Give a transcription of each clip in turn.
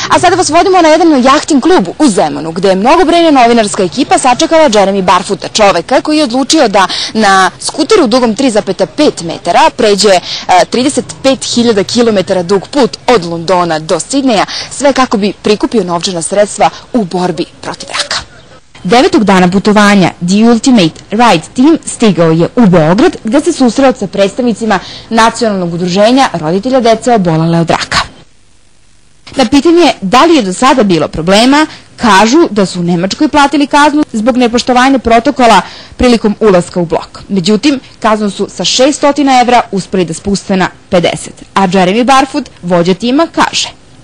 A sada vas vodimo na jedan jahting klub u Zemunu, gde je mnogobrojna novinarska ekipa sačekala Jeremy Barfoota, čoveka koji je odlučio da na skuteru dugom 3,5 metara pređe 35.000 km dug put od Londona do Sidneja, sve kako bi prikupio novčana sredstva u borbi protiv raka. 9. dana putovanja The Ultimate Ride Team stigao je u Beograd, gde se susreo sa predstavnicima Nacionalnog udruženja roditelja dece obolele od raka. Na pitanje da li je do sada bilo problema, kažu da su u Nemačkoj platili kaznu zbog nepoštovanja protokola prilikom ulaska u blok. Međutim, kaznu su sa 600 evra uspeli da spuste na 50. A Jeremy Barfoot, vođa tima, kaže: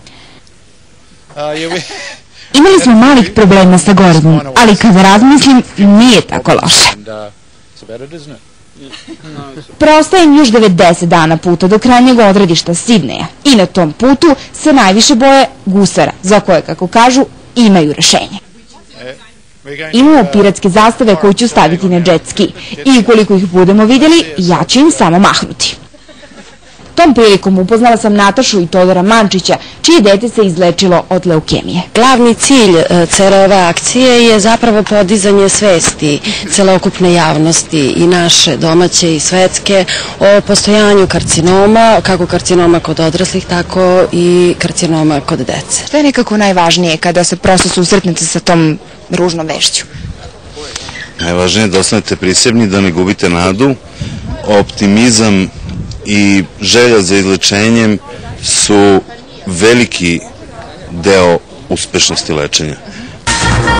imali smo malih problema sa gorivom, ali kada razmislim, nije tako loše. Preostaje im još 90 dana puta do krajnjeg odredišta Sidneja i na tom putu se najviše boje gusara, za koje, kako kažu, imaju rešenje. Imamo piratske zastave koje ću staviti na jet ski i ukoliko ih budemo vidjeli, ja ću im samo mahnuti. Tom prilikom upoznala sam Natašu i Todora Mančića, čije dete se izlečilo od leukemije. Glavni cilj cele ove akcije je zapravo podizanje svesti celokupne javnosti i naše domaće i svetske o postojanju karcinoma, kako karcinoma kod odraslih, tako i karcinoma kod dece. Što je nekako najvažnije kada se prosto susretnete sa tom ružnom vešću? Najvažnije je da ostanete prisebni, da ne gubite nadu, optimizam i želja za izlečenjem su veliki deo uspešnosti lečenja.